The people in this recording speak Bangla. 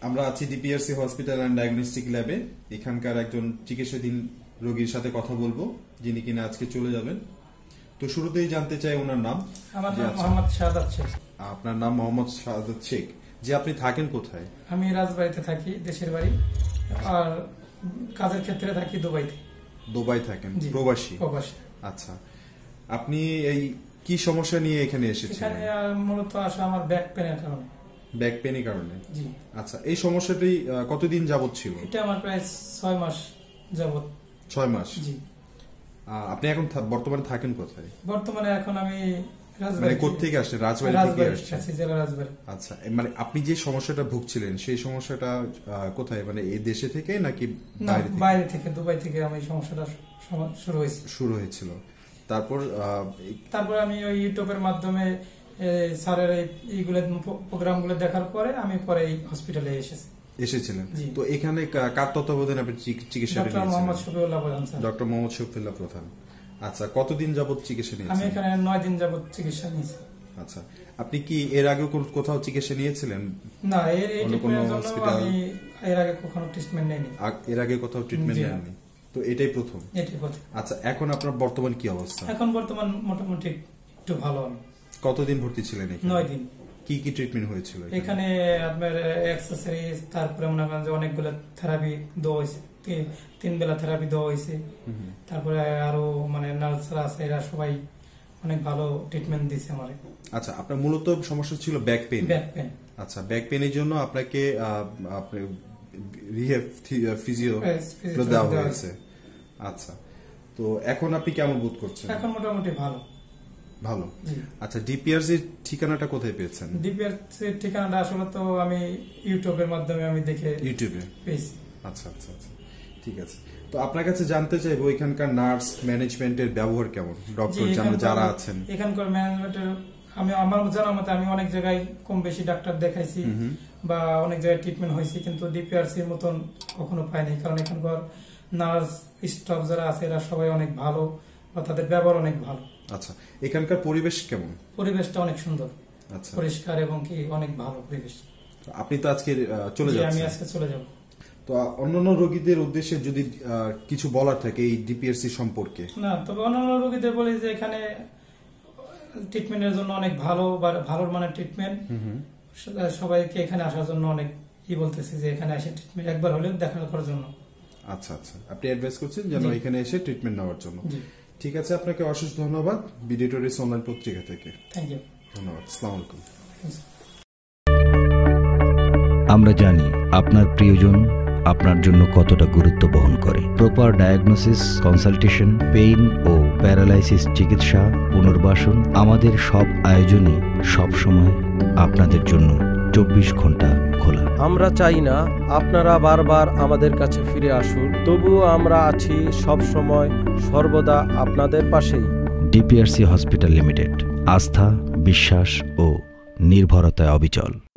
আমরা আছি ডিপিআরসি হসপিটাল অ্যান্ড ডায়াগনস্টিক ল্যাবে। এখানকার একজন চিকিৎসাধীন রোগীর সাথে কথা বলবো, যিনি কিনা আজকে চলে যাবেন। তো শুরুতেই জানতে চাই ওনার নাম। আমার নাম মোহাম্মদ শাহাদাত শেখ। আপনার নাম মোহাম্মদ শাহাদাত শেখ। যে আপনি থাকেন কোথায়? আমি রাজবাড়িতে থাকি, দেশের বাড়ি, আর কাজের ক্ষেত্রে থাকি দুবাইতে। দুবাই থাকেন, প্রবাসী? প্রবাসী। আচ্ছা, আপনি এই কি সমস্যা নিয়ে এখানে এসেছেন? এখানে মূলত আসা আমার ব্যাক পেনের কারণে। ব্যাক পেনের কারণে? জি। আচ্ছা, এই সমস্যাটি কতদিন যাবত ছিল? এটা আমার প্রায় 6 মাস যাবত। 6 মাস? জি। আপনি এখন বর্তমানে থাকেন কোথায়? বর্তমানে এখন আমি মানে কোত্থেকে আসছেন? রাজবাড়ি থেকে আসছেন? জেলা রাজবাড়ি। আচ্ছা, মানে আপনি যে সমস্যাটা ভুগছিলেন সেই সমস্যাটা কোথায়, মানে এই দেশে থেকে নাকি বাইরে থেকে? দুবাই থেকে আমি সমস্যাটা শুরু হয়েছিল। তারপর আমি ওই ইউটিউবের মাধ্যমে স্যারের এইগুলো প্রোগ্রামগুলো দেখার পরে আমি পরে এই হসপিটালে এসেছিলেন। তো এখানে কার তত্ত্বাবধানে আপনি চিকিৎসা নিয়েছেন? ডক্টর মোহাম্মদ শফিউল্লাহ প্রধান স্যার। ডক্টর মোহাম্মদ শফিউল্লাহ প্রধান। আচ্ছা, কতদিন যাবত চিকিৎসা নিয়েছেন? আমি এখানে 9 দিন যাবত চিকিৎসা নিয়েছি। আচ্ছা, আপনি কি এর আগে কোথাও চিকিৎসা নিয়েছিলেন? না, আমি এর আগে কখনো ট্রিটমেন্ট নেইনি। এর আগে কোথাও ট্রিটমেন্ট নেননি? তো এটাই প্রথম? এটাই প্রথম। আচ্ছা, এখন আপনার বর্তমান কি অবস্থা? এখন বর্তমান মোটামুটি একটু ভালো। আমি কতদিন ভর্তি ছিলেন এখানে? 9 দিন। কি কি ট্রিটমেন্ট হয়েছিল এখানে? আপনার এক্সারসাইজ, তারপরে মনে করেন যে অনেকগুলো থেরাপি দেওয়া হয়েছে, 3 বেলা থেরাপি দেওয়া হয়েছে। তারপরে আরো মানে নার্সরা আছে, এরা সবাই অনেক ভালো ট্রিটমেন্ট দিয়েছে আমারে। আচ্ছা, আপনার মূলত সমস্যা ছিল ব্যাক পেইন? Back pain. আচ্ছা, ব্যাক পেইনের জন্য আপনাকে রিহ্যাব ফিজিও দেওয়া হয়েছে। আচ্ছা, তো এখন আপনি কেমন বোধ করছেন? এখন মোটামুটি ভালো। ভালো। আচ্ছা, ডিপিআরসির ঠিকানাটা কোথায় পেয়েছেন? ডিপিআরসির ঠিকানাটা আসলে তো আমি ইউটিউবের মাধ্যমে আমি দেখে ইউটিউবে পেয়েছি। আচ্ছা আচ্ছা আচ্ছা, ঠিক আছে। তো আপনার কাছে জানতে চাইবো এখানকার নার্স ম্যানেজমেন্টের ব্যবহার কেমন, ডক্টর যারা আছেন? এখানকার ম্যানেজমেন্টের আমার জানা মতে আমি অনেক জায়গায় কম বেশি ডাক্তার দেখাইছি বা অনেক জায়গায় ট্রিটমেন্ট হয়েছে, কিন্তু ডিপিআরসির মতন কখনো পাইনি। কারণ এখানকার নার্স স্টাফ যারা আছে এরা সবাই অনেক ভালো, বা তাদের ব্যবহার অনেক ভালো। আচ্ছা, এখানকার পরিবেশ কেমন? পরিবেশটা অনেক সুন্দর। আচ্ছা, পরিষ্কার এবং কি অনেক ভালো পরিবেশ। আপনি তো আজকে চলে যাচ্ছেন? আমি আজকে চলে যাব। তো অন্যান্য রোগীদের উদ্দেশ্যে যদি কিছু বলার থাকে এই ডিপিআরসি সম্পর্কে? না, তবে অন্যান্য রোগীদের বলি যে এখানে ট্রিটমেন্টের জন্য অনেক ভালো মানের ট্রিটমেন্ট। সবাইকে এখানে আসার জন্য অনেক বলতেছি যে এখানে এসে ট্রিটমেন্ট একবার হলেও দেখা করার জন্য। আচ্ছা আচ্ছা, আপনি অ্যাডভাইস করছেন যেন এখানে এসে ট্রিটমেন্ট নেওয়ার জন্য। ঠিক আছে, আপনাকে অশেষ ধন্যবাদ বিডিটোরিস অনলাইন পত্রিকা থেকে। Thank you. ধন্যবাদ। আসসালামু আলাইকুম। আমরা জানি আপনার প্রিয়জন আপনার জন্য কতটা গুরুত্ব বহন করে। প্রপার ডায়াগনোসিস, কনসালটেশন, পেইন ও প্যারালাইসিস চিকিৎসা, পুনর্বাসন, আমাদের সব আয়োজনই সবসময় আপনাদের জন্য 24 ঘন্টা খোলা। আমরা চাই না আপনারা বারবার আমাদের কাছে ফিরে আসুন, তবুও আমরা আছি সব সময় সর্বদা আপনাদের পাশেই। ডিপিআরসি হসপিটাল লিমিটেড, আস্থা, বিশ্বাস ও নির্ভরতায় অবিচল।